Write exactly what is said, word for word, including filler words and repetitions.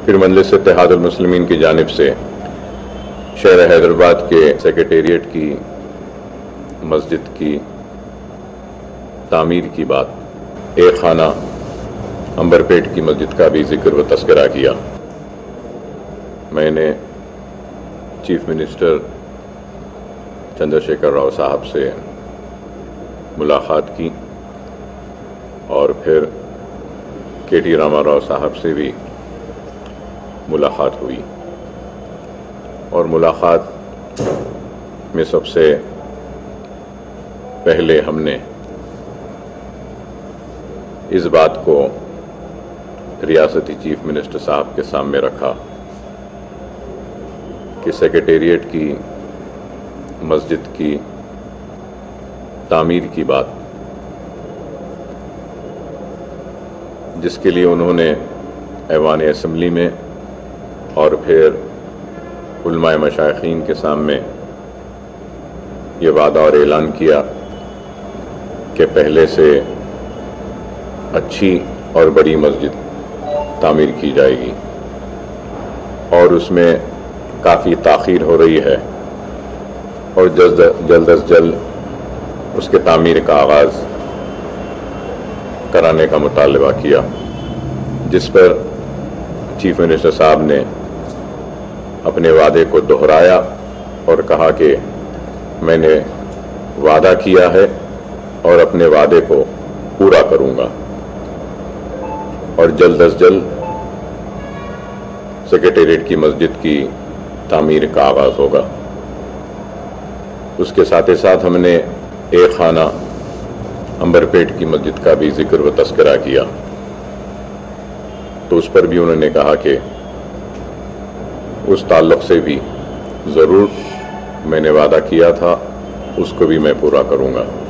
پھر مجلس اتحاد المسلمین کی جانب سے شہر حیدرآباد کے سیکریٹریٹ کی مسجد کی تعمیر کی بات، ایک خانہ امبر پیٹ کی مسجد کا بھی ذکر و تذکرہ کیا۔ میں نے چیف منسٹر چندر شیکھر راؤ صاحب سے ملاقات کی اور پھر کے ٹی راما راؤ صاحب سے بھی ملاقات ہوئی، اور ملاقات میں سب سے پہلے ہم نے اس بات کو ریاستی چیف منسٹر صاحب کے سامنے رکھا کہ سیکریٹریٹ کی مسجد کی تعمیر کی بات، جس کے لیے انہوں نے ایوان اسمبلی میں اور پھر علماء مشائخین کے سامنے یہ وعدہ اور اعلان کیا کہ پہلے سے اچھی اور بڑی مسجد تعمیر کی جائے گی، اور اس میں کافی تاخیر ہو رہی ہے، اور جلد جلد از جلد اس کے تعمیر کا آغاز کرانے کا مطالبہ کیا، جس پر چیف منسٹر صاحب نے اپنے وعدے کو دہرایا اور کہا کہ میں نے وعدہ کیا ہے اور اپنے وعدے کو پورا کروں گا، اور جلد از جلد سیکریٹریٹ کی مسجد کی تعمیر کا آغاز ہوگا۔ اس کے ساتھ ساتھ ہم نے ایک خانہ امبر پیٹ کی مسجد کا بھی ذکر و تذکرہ کیا، تو اس پر بھی انہوں نے کہا کہ اس تعلق سے بھی ضرور میں نے وعدہ کیا تھا، اس کو بھی میں پورا کروں گا۔